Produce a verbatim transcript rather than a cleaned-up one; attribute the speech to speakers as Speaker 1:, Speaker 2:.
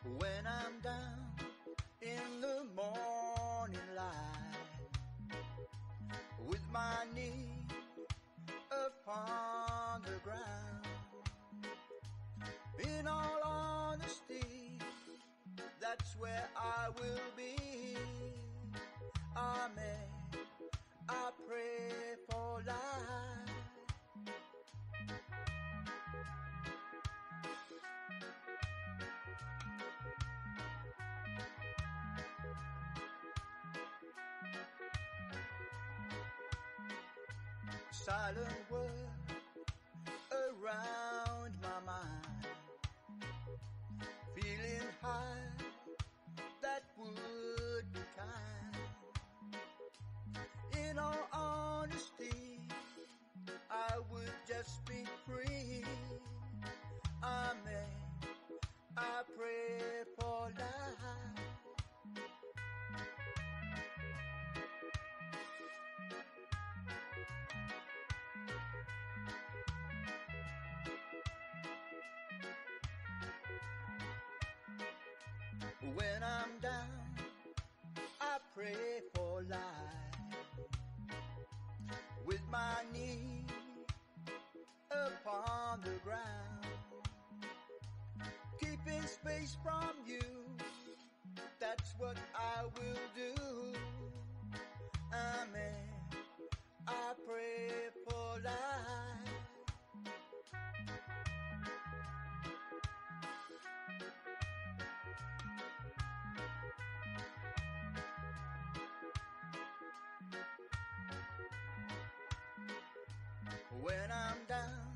Speaker 1: When I'm down in the morning light, with my knee upon the ground, in all honesty, that's where I will be. Amen. I pray for life. Silent word around my mind, feeling high, that would be kind. In all honesty, I would just be free. Amen. I pray for life. When I'm down, I pray for life, with my knee upon the ground, keeping space from you, that's what I will do. Amen. I pray for life. When I'm down